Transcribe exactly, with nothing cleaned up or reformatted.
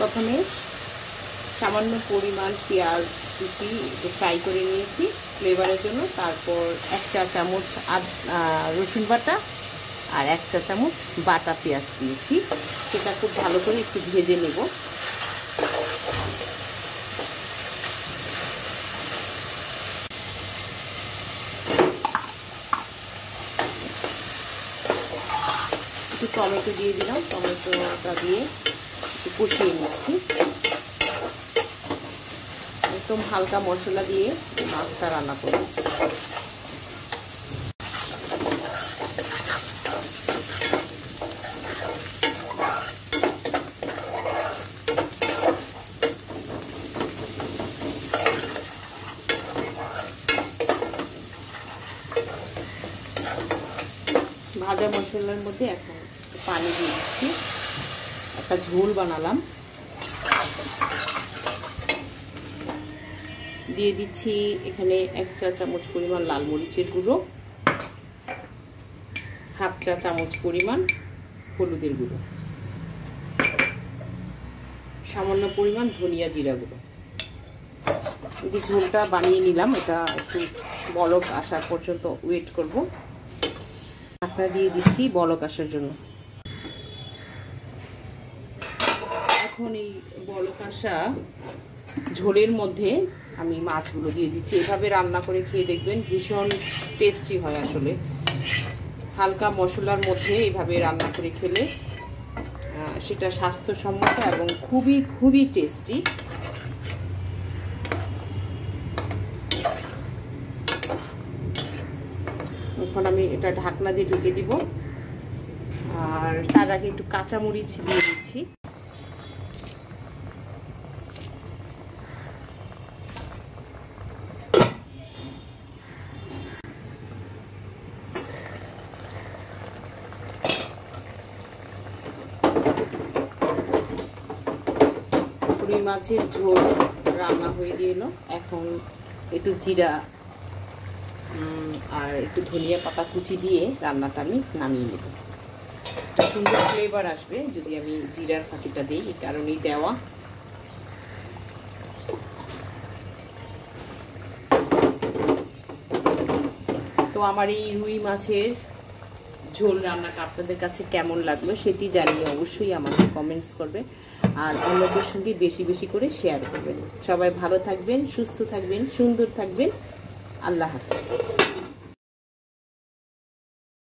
প্রথমে সামান্য পরিমাণ পেঁয়াজ কুচি একটু ফ্রাই করে নিয়েছি ফ্লেভারের জন্য। তারপর এক চা চামচ রসুন বাটা আর এক চা চামচ বাটা পেঁয়াজ দিয়েছি। সেটা খুব ভালো করে একটু ভেজে নেব। একটু টমেটো দিয়ে দিলাম, টমেটোটা দিয়ে একটু কষিয়ে নিচ্ছি। একদম হালকা মশলা দিয়ে মাছটা রান্না করব। ভাজা মশলার মধ্যে এখন পানি দিয়ে দিচ্ছি, একটা ঝোল বানালাম। দিয়ে দিচ্ছি এখানে এক চা চামচ পরিমাণ লাল মরিচের গুঁড়ো, হাফ চা চামচ পরিমাণ হলুদের গুঁড়ো, সামান্য পরিমাণ ধনিয়া জিরা গুঁড়ো। যে ঝোলটা বানিয়ে নিলাম এটা একটু বলক আসার পর্যন্ত ওয়েট করব। ঢাকনা দিয়ে দিচ্ছি বলক আসার জন্য। এখন এই বলক আসা ঝোলের মধ্যে আমি মাছগুলো দিয়ে দিচ্ছি। এভাবে রান্না করে খেয়ে দেখবেন, ভীষণ টেস্টি হয়। আসলে হালকা মশলার মধ্যে এভাবে রান্না করে খেলে সেটা স্বাস্থ্যসম্মত এবং খুবই খুবই টেস্টি। এখন আমি এটা ঢাকনা দিয়ে ঢেকে দিব। আর তার আগে একটু কাঁচামরিচ দিয়ে দিচ্ছি। রুই মাছের ঝোল রান্না হয়ে গেল। এখন একটু জিরা আর একটু ধনিয়া পাতা কুচি দিয়ে রান্নাটা আমি নামিয়ে নেব। একটা সুন্দর ফ্লেভার আসবে যদি আমি জিরার ফাঁকিটা দিই, এই কারণেই দেওয়া। তো আমার এই রুই মাছের ঝোল রান্নাটা আপনাদের কাছে কেমন লাগলো সেটি জানিয়ে অবশ্যই আমাকে কমেন্টস করবে। আর অন্যদের সঙ্গে বেশি বেশি করে শেয়ার করবেন। সবাই ভালো থাকবেন, সুস্থ থাকবেন, সুন্দর থাকবেন। আল্লাহ হাফেজ।